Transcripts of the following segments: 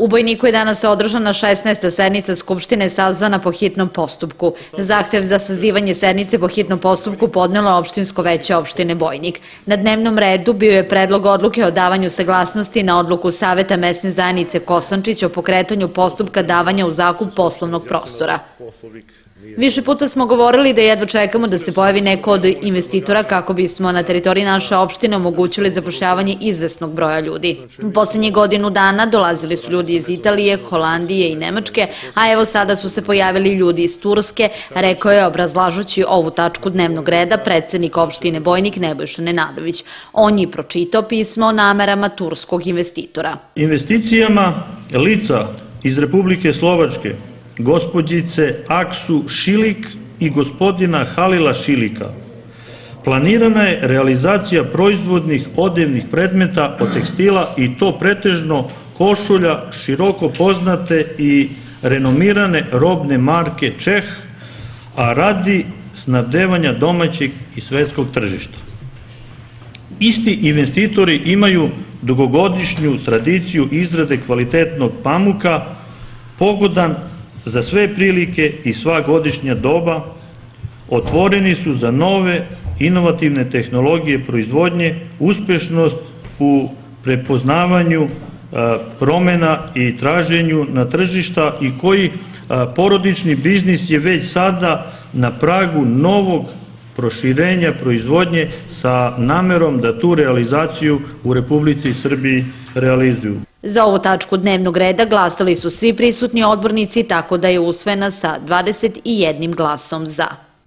U Bojniku je danas održana 16. sednica Skupštine sazvana po hitnom postupku. Zahtev za sazivanje sednice po hitnom postupku podnelo opštinsko veće opštine Bojnik. Na dnevnom redu bio je predlog odluke o davanju saglasnosti na odluku Saveta mesne zajednice Kosančić o pokretanju postupka davanja u zakup poslovnog prostora. Više puta smo govorili da jedva čekamo da se pojavi neko od investitora kako bismo na teritoriji naše opštine omogućili zapošljavanje izvesnog broja ljudi. U poslednjih godinu dana dolazili su ljudi iz Italije, Holandije i Nemačke, a evo sada su se pojavili ljudi iz Turske, rekao je obrazlažući ovu tačku dnevnog reda predsednik opštine Bojnik Nebojša Nenadović. On je pročitao pismo o namerama turskog investitora. Investicijama lica iz Republike Slovačke, gospođice Aksu Šilik i gospodina Halila Šilika, planirana je realizacija proizvodnih odevnih predmeta od tekstila i to pretežno košulja široko poznate i renomirane robne marke Čeh, a radi snabdevanja domaćeg i svetskog tržišta. Isti investitori imaju dugogodišnju tradiciju izrade kvalitetnog pamuka, pogodan za sve prilike i sva godišnja doba, otvoreni su za nove inovativne tehnologije proizvodnje, uspešnost u prepoznavanju promena i traženju na tržišta i koji porodični biznis je već sada na pragu novog proširenja proizvodnje sa namerom da tu realizaciju u Republici Srbiji realizuju. Za ovu tačku dnevnog reda glasali su svi prisutni odbornici, tako da je usvojena sa 21 glasom za.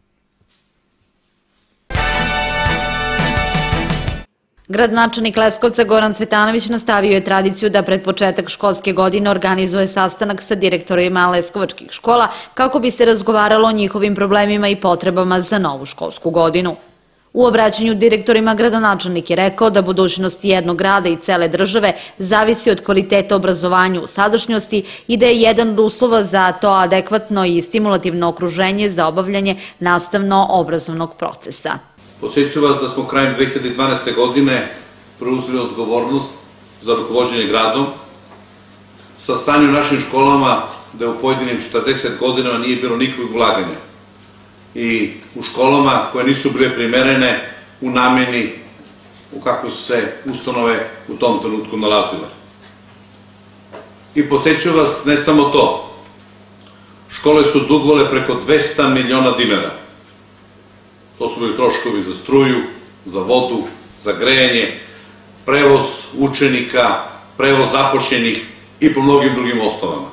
Gradonačelnik Leskovca Goran Cvetanović nastavio je tradiciju da pred početak školske godine organizuje sastanak sa direktorima leskovačkih škola kako bi se razgovaralo o njihovim problemima i potrebama za novu školsku godinu. U obraćanju direktorima gradonačelnik je rekao da budućnost jednog grada i cele države zavisi od kvaliteta obrazovanja u sadašnjosti i da je jedan od uslova za to adekvatno i stimulativno okruženje za obavljanje nastavno-obrazovnog procesa. Podsjeću vas da smo krajem 2012. godine preuzeli odgovornost za rukovođenje gradom. Sa stanjem u našim školama da u pojedinim 40 godina nije bilo nikakvog ulaganja. I u školama koje nisu bile primerene u nameni u kako su se ustanove u tom trenutku nalazile. I podsjeću vas ne samo to. Škole su dugovale preko 200 miliona dinara. To su bili troškovi za struju, za vodu, za grejanje, prevoz učenika, prevoz zapošljenih i po mnogim drugim osnovama.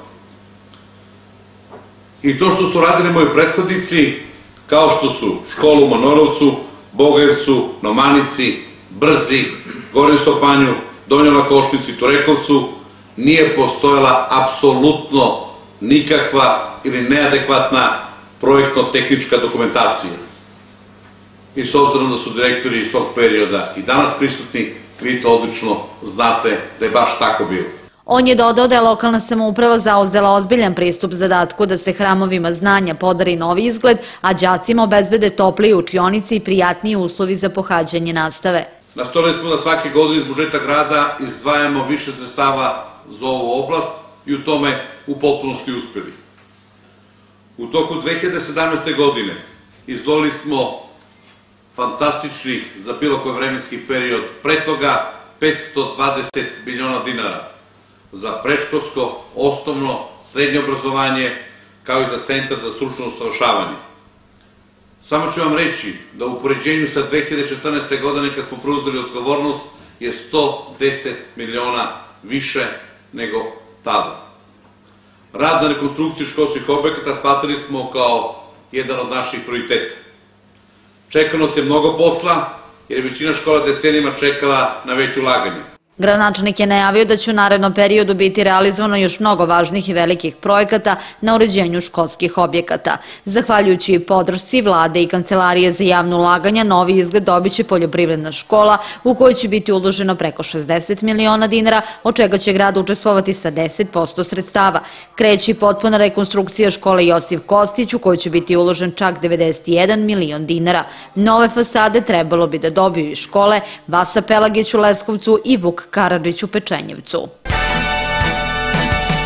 I to što su radili moji prethodnici, kao što su školu u Manorovcu, Bogajevcu, Nomanici, Brzi, Gornjem Stopanju, Donjoj Lakošnici, Turekovcu, nije postojala apsolutno nikakva ili neadekvatna projektno-tehnička dokumentacija. I s obzirom da su direktori iz tog perioda i danas prisutni, vi to odlično znate da je baš tako bilo. On je dodao da je lokalna samouprava zauzela ozbiljan pristup zadatku da se hramovima znanja podari novi izgled, a đacima obezbede toplije učionice i prijatniji uslovi za pohađanje nastave. Nastojali smo da svake godine iz budžeta grada izdvajamo više sredstava za ovu oblast i u tome u potpunosti uspeli. U toku 2017. godine izdvojili smo fantastičnih za bilo koji vremenski period, pre toga 520 miliona dinara za predškolsko, osnovno, srednje obrazovanje, kao i za Centar za stručno usavršavanje. Samo ću vam reći da u poređenju sa 2014. godine kad smo preuzeli odgovornost je 110 miliona više nego tada. Rad na rekonstrukciji školskih objekata shvatili smo kao jedan od naših prioriteta. Čekano se mnogo posla, jer je većina škola decenijama čekala na veće ulaganje. Gradonačelnik je najavio da će u narednom periodu biti realizovano još mnogo važnih i velikih projekata na uređenju školskih objekata. Zahvaljujući podršci Vlade i Kancelarije za javno ulaganja, novi izgled dobiće poljoprivredna škola u kojoj će biti uloženo preko 60 miliona dinara, od čega će grad učestvovati sa 10% sredstava. Kreće i potpuna rekonstrukcija škole Josif Kostić u kojoj će biti uložen čak 91 milion dinara. Nove fasade trebalo bi da dobiju i škole Vasa Pelagić u Leskovcu i Vuk Karadžić u Pečenjevcu.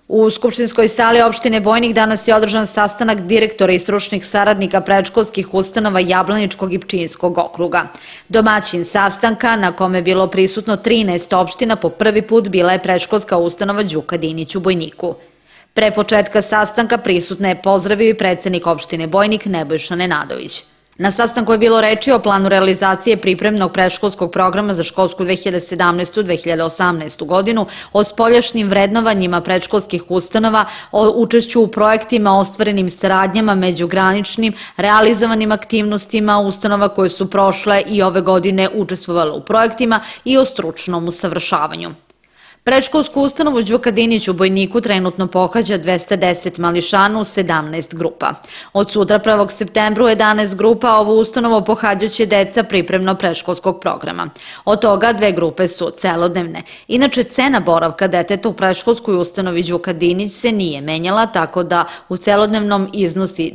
U Skupštinskoj sali opštine Bojnik danas je održan sastanak direktora i stručnih saradnika predškolskih ustanova Jablaničkog i Pčinjskog okruga. Domaćin sastanka, na kome je bilo prisutno 13 opština, po prvi put bila je predškolska ustanova Đuka Dinić u Bojniku. Pre početka sastanka prisutne je pozdravio i predsednik opštine Bojnik Nebojša Nenadović. Na sastanku je bilo reči o planu realizacije pripremnog predškolskog programa za školsku 2017-2018. godinu, o spoljašnjim vrednovanjima predškolskih ustanova, o učešću u projektima, ostvarenim saradnjama, međugraničnim, realizovanim aktivnostima ustanova koje su prošle i ove godine učestvovale u projektima i o stručnom usavršavanju. Predškolsku ustanovu Đuka Dinić u Bojniku trenutno pohađa 210 mališana u 17 grupa. Od sutra 1. septembra u 11 grupa ovu ustanovu pohađaće deca pripremno predškolskog programa. Od toga 2 grupe su celodnevne. Inače, cena boravka deteta u predškolskoj ustanovi Đuka Dinić se nije menjala, tako da u celodnevnom iznosi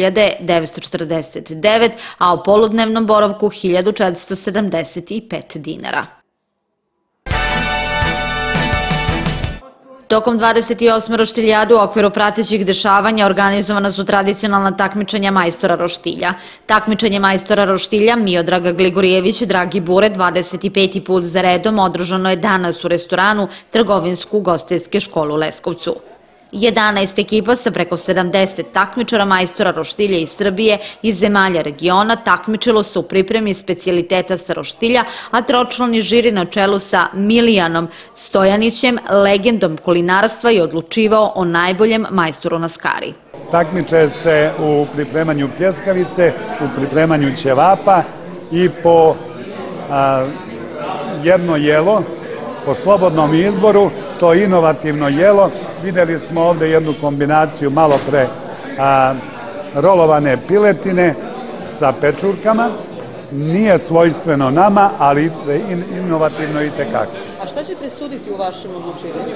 2.949, a u poludnevnom boravku 1.475 dinara. Tokom 28. roštiljade u okviru pratećih dešavanja organizovana su tradicionalna takmičenja majstora roštilja. Takmičenje majstora roštilja Miodraga Gligorijević Dragi Bure 25. put za redom održano je danas u restoranu Trgovinsko-ugostiteljske škole u Leskovcu. 11 ekipa sa preko 70 takmičara majstora roštilja iz Srbije i zemalja regiona takmičilo se u pripremi specijaliteta sa roštilja, a tročlani žiri na čelu sa Milijanom Stojanićem, legendom kulinarstva, je odlučivao o najboljem majstoru na skari. Takmiče se u pripremanju pljeskavice, u pripremanju ćevapa i po jedno jelo, po slobodnom izboru, to inovativno jelo. Videli smo ovde jednu kombinaciju malo pre rolovane piletine sa pečurkama. Nije svojstveno nama, ali inovativno i tekako. A šta će presuditi u vašem odlučivanju?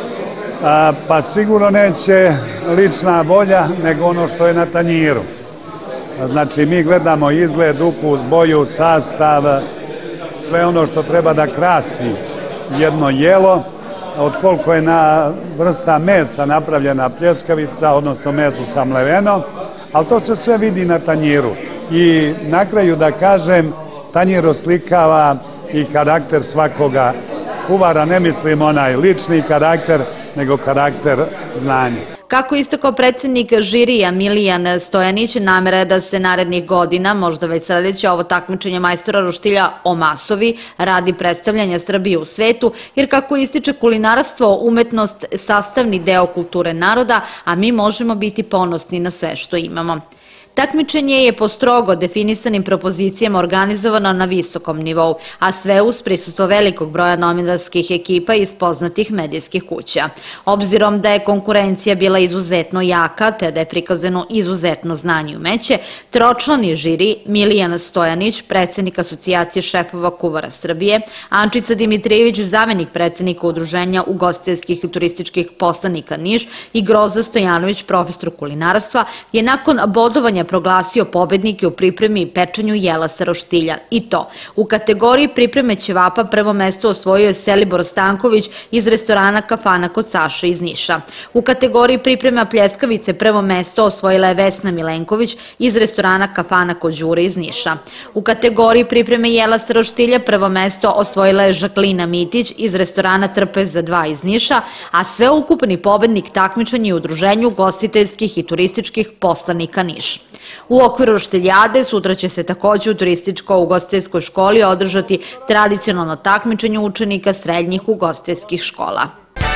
Pa sigurno neće lična volja, nego ono što je na tanjiru. Znači, mi gledamo izgled, ukus, boju, sastav, sve ono što treba da krasi jedno jelo, od koliko je vrsta mesa napravljena pljeskavica, odnosno meso samleveno, ali to se sve vidi na tanjiru. I na kraju da kažem, tanjir oslikava i karakter svakoga kuvara, ne mislim onaj lični karakter, nego karakter znanja. Kako istakao predsednik žirija Milijan Stojanić, namera je da se narednih godina, možda već sledeće, ovo takmičenje majstora roštilja omasovi radi predstavljanja Srbije u svetu, jer kako ističe, kulinarstvo, umetnost, sastavni deo kulture naroda, a mi možemo biti ponosni na sve što imamo. Takmičenje je po strogo definisanim propozicijama organizovano na visokom nivou, a sve uz prisustvo velikog broja novinarskih ekipa iz poznatih medijskih kuća. Obzirom da je konkurencija bila izuzetno jaka, te da je prikazano izuzetno znanje i umeće, tročlani žiri Milijan Stojanić, predsednik Asocijacije šefova kuvara Srbije, Ančica Dimitrijević, zamenik predsednika Udruženja ugostiteljskih i turističkih poslanika Niš i Groza Stojanović, profesor kulinarstva, je nakon bodovanja proglasio pobednike u pripremi i pečenju jela sa roštilja. I to, u kategoriji pripreme ćevapa prvo mesto osvojio je Selibor Stanković iz restorana Kafana kod Saše iz Niša. U kategoriji priprema pljeskavice prvo mesto osvojila je Vesna Milenković iz restorana Kafana kod Đure iz Niša. U kategoriji pripreme jela sa roštilja prvo mesto osvojila je Žaklina Mitić iz restorana Trpez za 2 iz Niša, a sveukupni pobednik takmičenja je u Udruženju ugostiteljskih i turističkih poslanika Niš. U okviru roštiljade sutra će se takođe u turističko-ugostiteljskoj školi održati tradicionalno takmičenje učenika srednjih ugostiteljskih škola.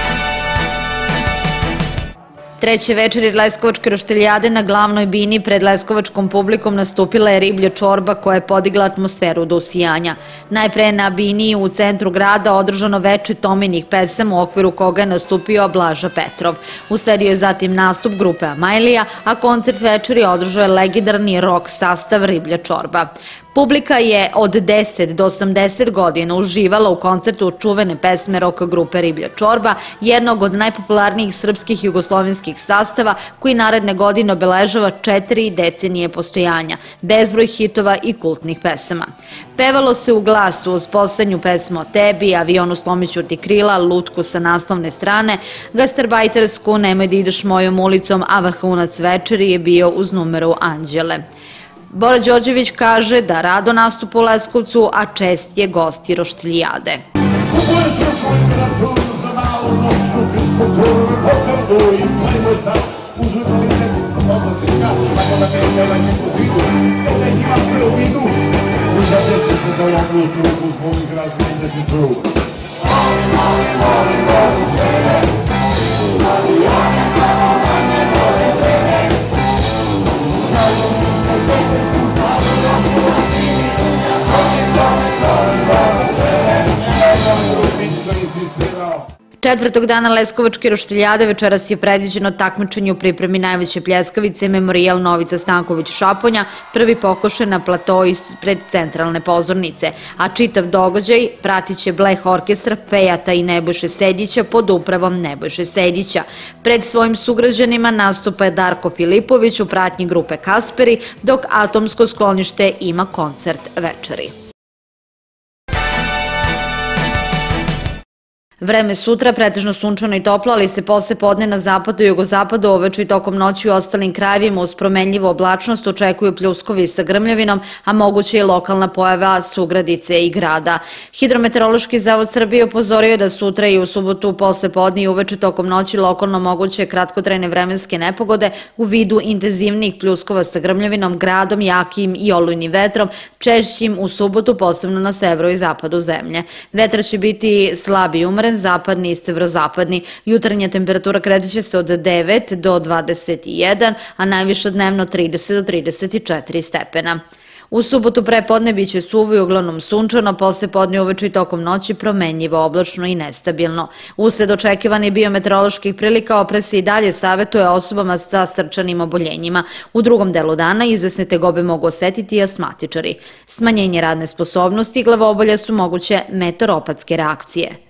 Treće večeri Leskovačke roštiljade na glavnoj bini pred leskovačkom publikom nastupila je riblja čorba koja je podigla atmosferu do usijanja. Najpre na bini u centru grada održano veče Tominih pesama u okviru koga je nastupio Blaža Petrov. Usledio je zatim nastup grupe Amajlija, a koncert večeri održao je legendarni rock sastav Riblja čorba. Publika je od 10 do 80 godina uživala u koncertu čuvene pesme rock grupe Riblja čorba, jednog od najpopularnijih srpskih jugoslovenskih sastava koji naredne godine obeležava 4 decenije postojanja, bezbroj hitova i kultnih pesama. Pevalo se u glasu uz poslednju pesmu o tebi, Avionu slomiću ti krila, Lutku sa naslovne strane, Gastarbajtersku, Nemoj da ideš mojom ulicom, a vrhunac večeri je bio uz numeru Anđele. Bora Đorđević kaže da rado nastupa u Leskovcu, a čest je gost i roštiljade. Četvrtog dana Leskovačke roštiljade večeras je predviđeno takmičenje u pripremi najveće pljeskavice Memorijal Novica Stanković-Šaponja, prvi pokušaj na platoi ispred centralne pozornice, a čitav događaj pratit će Bleh orkestra Fejata i Nebojše Sejdića pod upravom Nebojše Sejdića. Pred svojim sugrađanima nastupa je Darko Filipović u pratnji grupe Kasperi, dok Atomsko sklonište ima koncert večeri. Vreme sutra pretežno sunčano i toplo, ali se posle podne na zapadu i jugozapadu uveče i tokom noći u ostalim krajevima uz promenljivu oblačnost očekuju pljuskovi sa grmljavinom, a moguće i lokalna pojava Sugradice i grada. Hidrometeorološki zavod Srbije upozorio da sutra i u subotu posle podne i uveče tokom noći lokalno moguće kratkotrajne vremenske nepogode u vidu intenzivnijih pljuskova sa grmljavinom, gradom, jakim i olujnim vetrom, češćim u subotu posebno na severu i zapadu zemlje. Vetar će biti slab i umeren, zapadni i severozapadni. Jutarnja temperatura kreće se od 9 do 21, a najviša dnevno 30 do 34 stepena. U subotu prepodne biće suvo i uglavnom sunčano, posle podne uveče i tokom noći promenljivo, oblačno i nestabilno. Usled očekivanih biometeoroloških prilika oprez se i dalje savetuje osobama sa srčanim oboljenjima. U drugom delu dana izvesne tegobe mogu osetiti i astmatičari. Smanjenje radne sposobnosti i glavobolje su moguće meteoropatske reakcije.